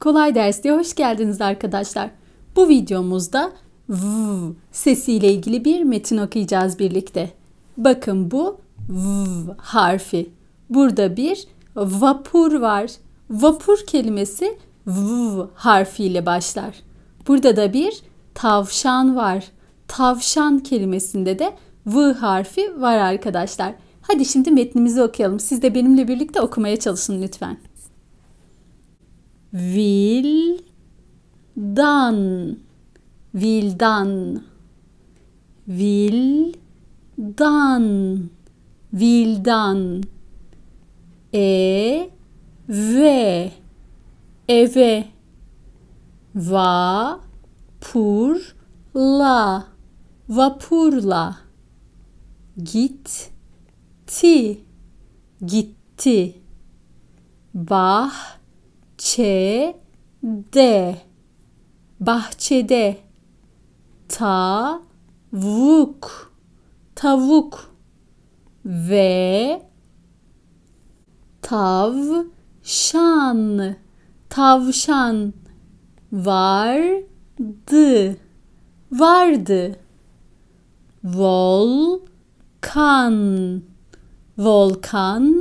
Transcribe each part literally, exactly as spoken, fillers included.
Kolay Ders diye hoş geldiniz arkadaşlar. Bu videomuzda V sesiyle ilgili bir metin okuyacağız birlikte. Bakın bu V harfi. Burada bir vapur var. Vapur kelimesi V harfiyle başlar. Burada da bir tavşan var. Tavşan kelimesinde de V harfi var arkadaşlar. Hadi şimdi metnimizi okuyalım. Siz de benimle birlikte okumaya çalışın lütfen. Vildan, vildan, vildan, vildan, eve, eve, vapurla, vapurla, gitti, gitti, bah bahçede, bahçede, tavuk, tavuk ve tavşan, tavşan vardı, vardı, volkan, volkan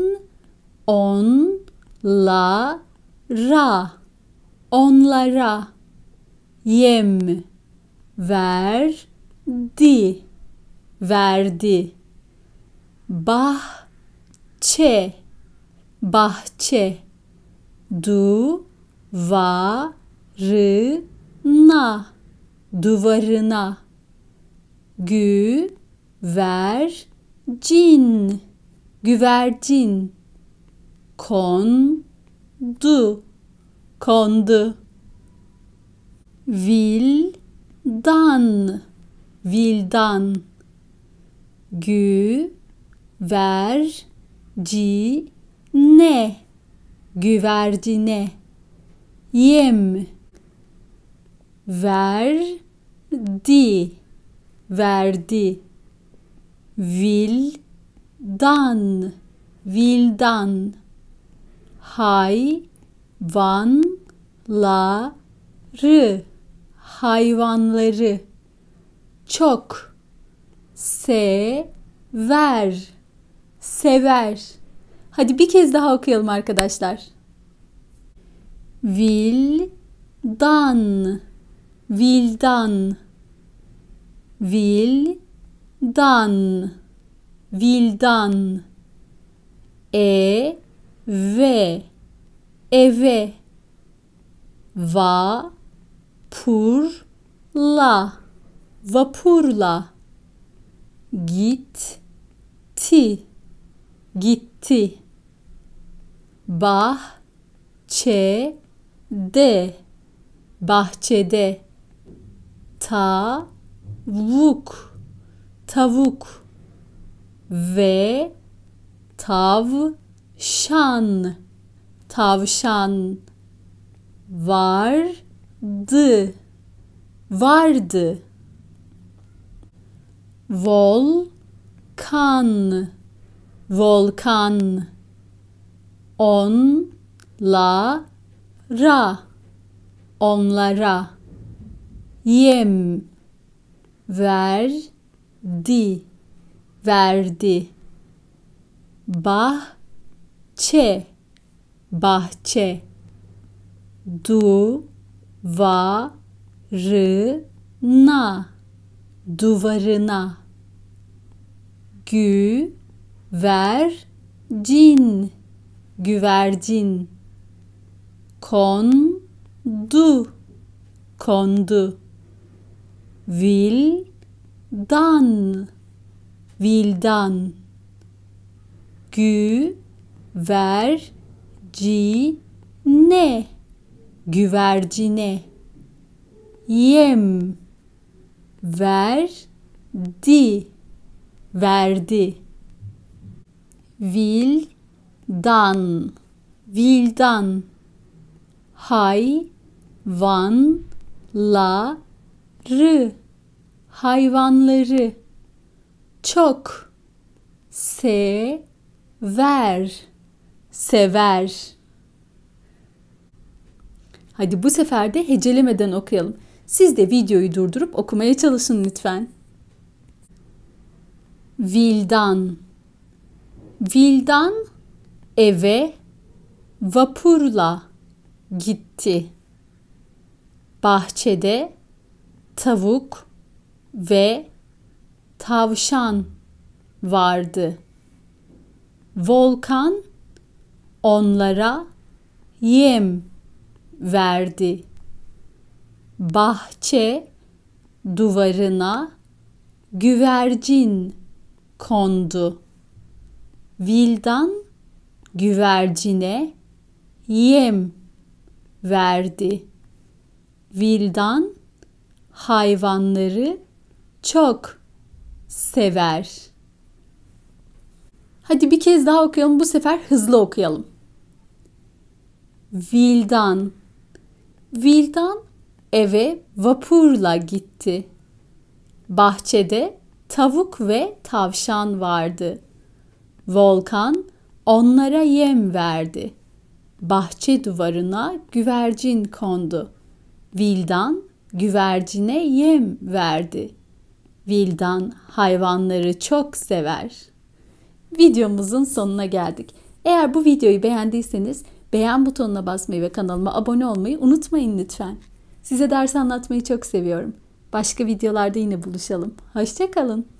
onla ra, onlara yem verdi, verdi, bahçe, bahçe, duvarına, duvarına, güvercin, güvercin, kondu, kondu, vildan, vildan, güvercine, güvercine, yem verdi, verdi, vildan, vildan, hayvanları, hayvanları, çok, sever, sever. Hadi bir kez daha okuyalım arkadaşlar. Vildan, vildan, vildan, vildan, eve, eve, vapurla, vapurla, gitti, gitti, bahçede, bahçede, tavuk, tavuk ve tavşan, tavşan vardı, vardı, volkan, volkan onlara, onlara yem verdi, verdi, bahçe, bahçe, duvarına, duvarına, güvercin, güvercin, kondu, kondu, vildan, vildan, güvercine, güvercine, yem verdi, verdi, vildan, vildan, hayvanları, hayvanları, çok, sever, sever. Hadi bu sefer de hecelemeden okuyalım. Siz de videoyu durdurup okumaya çalışın lütfen. Vildan. Vildan eve vapurla gitti. Bahçede tavuk ve tavşan vardı. Volkan onlara yem verdi. Bahçe duvarına güvercin kondu. Vildan güvercine yem verdi. Vildan hayvanları çok sever. Hadi bir kez daha okuyalım. Bu sefer hızlı okuyalım. Vildan. Vildan eve vapurla gitti. Bahçede tavuk ve tavşan vardı. Volkan onlara yem verdi. Bahçe duvarına güvercin kondu. Vildan güvercine yem verdi. Vildan hayvanları çok sever. Videomuzun sonuna geldik. Eğer bu videoyu beğendiyseniz beğen butonuna basmayı ve kanalıma abone olmayı unutmayın lütfen. Size ders anlatmayı çok seviyorum. Başka videolarda yine buluşalım. Hoşça kalın.